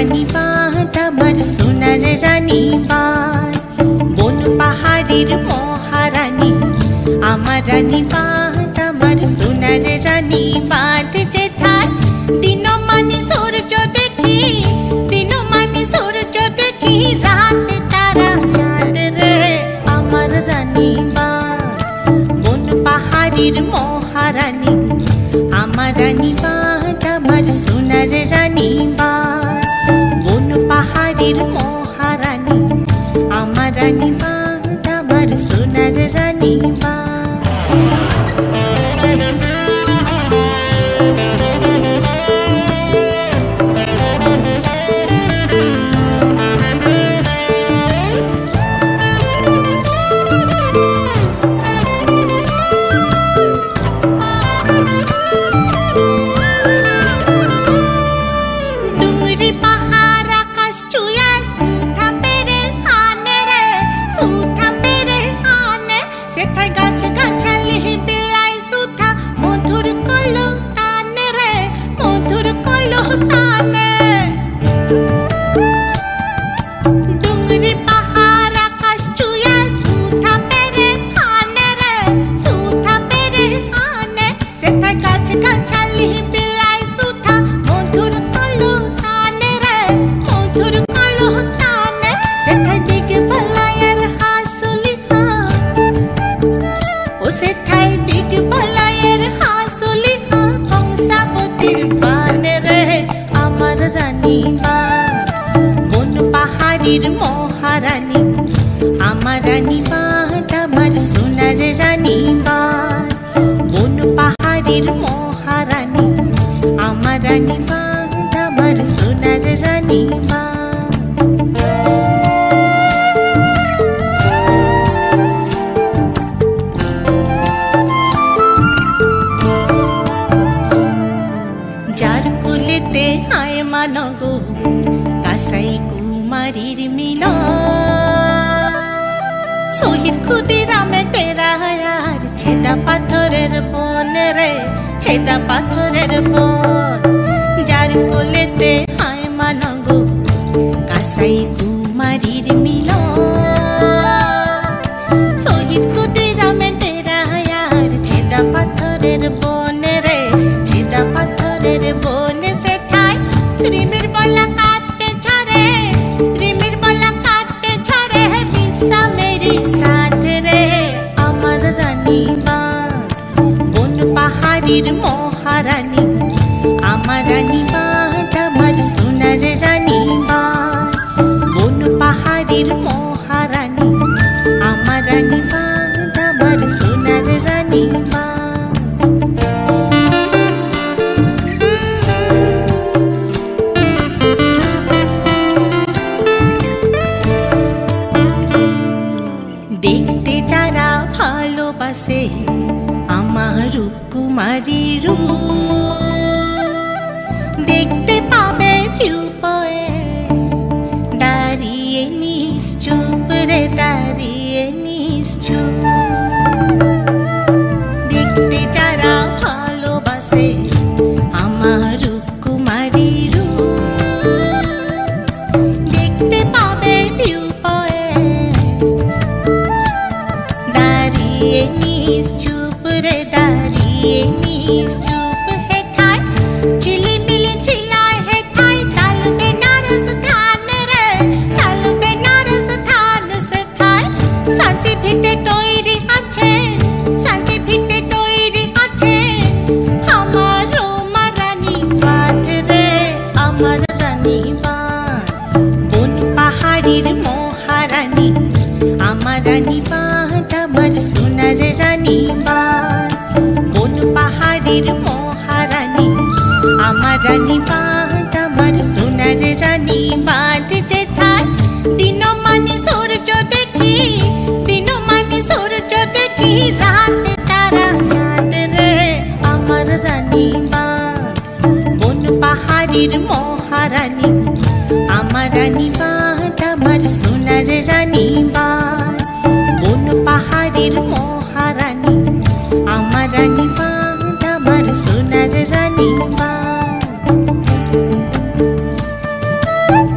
রানী বাঁধ আমার সোনার রানী বাঁধ, বন পাহাড়ের মহারানী আমার রানী বাঁধ আমার সোনার রানী বাঁধ। যেথায় দিন মানে সূর্য দেখি, দিন মানে সূর্য দেখি, রাতে তারা চাঁদ রে আমার রানী বাঁধ, বন পাহাড়ের মহারানী আমার রানী বাঁধ আমার সোনার রানী বাঁধ, বন পাহাড়ের মহারানী আমার রানী বাঁধ আমার সোনার রানী বাঁধ। মহারানী আমার রানী বাঁধ আমার সোনার রানী বাঁধ, বন পাহাড়ের মহারানী আমার রানী বাঁধ আমার সোনার রানী বাঁধ। যার কোলেতে আয় মানগো কাসাই কুমারীর মিল, শহীদ ক্ষুদিরামে টেরা হায়ার ছেদা পাথরের বন রে, ছেদা পাথরের বন। যার কোলেতে আয় মানগো কাসাই কুমারীর মিল, শহীদ ক্ষুদিরামে টেরা হায়ার ছেদা পাথরের বন রে, ছেদা পাথরের বন। সেথায় রিমের বলা কাটতে ঝরে, রিমের বলা কাটতে ঝরে, বিশা মেরি সাথ রে আমার রানী বাঁধ, বন পাহাড়ের মহারানী আমার রানী বাঁধ আমার সোনার রানী বাঁধ, বন পাহাড়ের মহারানী আমার রানী বাঁধ আমার সোনার রানী বাঁধ। দেখতে যারা ভালোবাসে আমার রূপকুমারী রূপ, দেখতে পাবে ভিউ পয়েন্ট দাঁড়িয়ে নিশ্চুপ রে, দাঁড়িয়ে নিশ্চুপ। দেখতে যারা ভালোবাসে আমার রূপকুমারী রূপ, দেখতে পাবে ভিউ পয়েন্ট দাঁড়িয়ে নিশ্চুপ রে, দাঁড়িয়ে নিশ্চুপ। হেথায় ঝিলিমিলি ঝিলায় হেথায় তাল বেনারস ধান রে, তাল বেনারস ধান। সেথায় শান্তি ভিটে তৈরি আছে, শান্তি ভিটে তৈরি আছে আমার রানী বাঁধ রে, আমার রানী বাঁধ, বন পাহাড়ের মহারানী আমার রানী বাঁধ আমার সোনার রানী বাঁধ, বন পাহাড়ের মহারানী আমার রানী বাঁধ আমার সোনার রানী বাঁধ। যেথায় দিন মানে সূর্য দেখি, দিন মানে সূর্য দেখি, রাতে তারা চাঁদ রে আমার রানী বাঁধ, বন পাহাড়ের মহারানী আমার রানী বাঁধ আমার সোনার রানী বাঁধ, বন পাহাড়ের মহারানী আমার রানী বাঁধ আমার সোনার রানী বাঁধ।